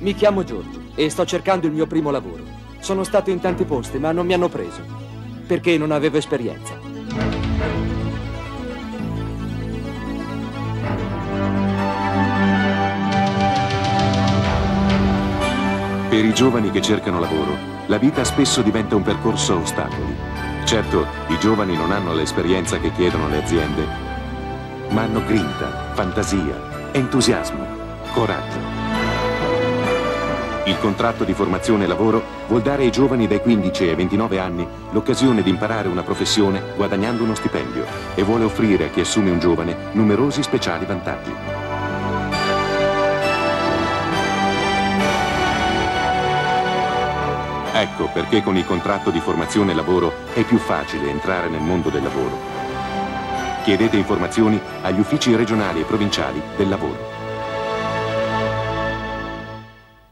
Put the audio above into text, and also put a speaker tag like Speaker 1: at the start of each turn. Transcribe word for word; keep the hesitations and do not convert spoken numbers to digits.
Speaker 1: Mi chiamo Giorgio e sto cercando il mio primo lavoro. Sono stato in tanti posti, ma non mi hanno preso, perché non avevo esperienza.
Speaker 2: Per i giovani che cercano lavoro, la vita spesso diventa un percorso a ostacoli. Certo, i giovani non hanno l'esperienza che chiedono le aziende, ma hanno grinta, fantasia, entusiasmo, coraggio. Il contratto di formazione e lavoro vuol dare ai giovani dai quindici ai ventinove anni l'occasione di imparare una professione guadagnando uno stipendio e vuole offrire a chi assume un giovane numerosi speciali vantaggi. Ecco perché con il contratto di formazione e lavoro è più facile entrare nel mondo del lavoro. Chiedete informazioni agli uffici regionali e provinciali del lavoro.